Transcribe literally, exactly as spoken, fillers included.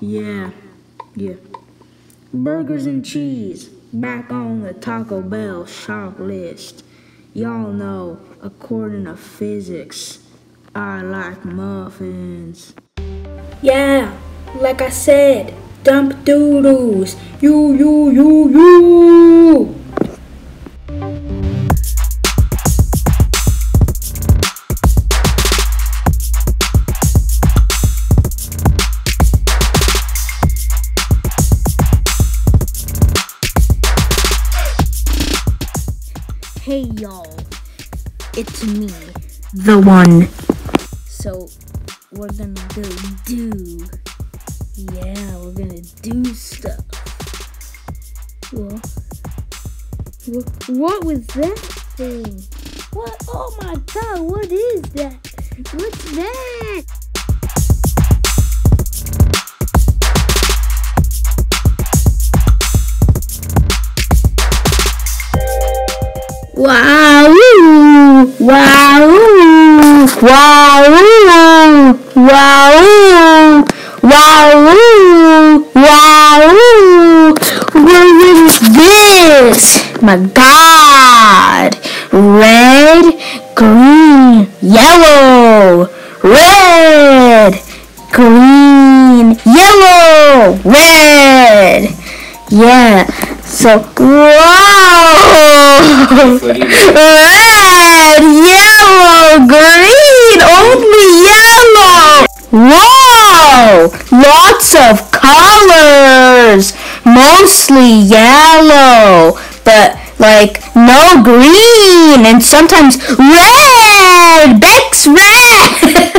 Yeah, yeah. Burgers and cheese, back on the Taco Bell shop list. Y'all know, according to physics, I like muffins. Yeah, like I said, dump doodles. You, you, you, you! Hey y'all, it's me, the one. So, we're gonna go do, yeah, we're gonna do stuff. What? What, what was that thing? What, oh my god, what is that? What's that? Wow! Wow! Wow! Wow! Wow! Wow! What is this? My God! Red, green, yellow. Red, green, yellow, red. Yeah. So, wow! Red, yellow, green, only yellow! Whoa! Lots of colors! Mostly yellow, but like no green, and sometimes red! Beck's red!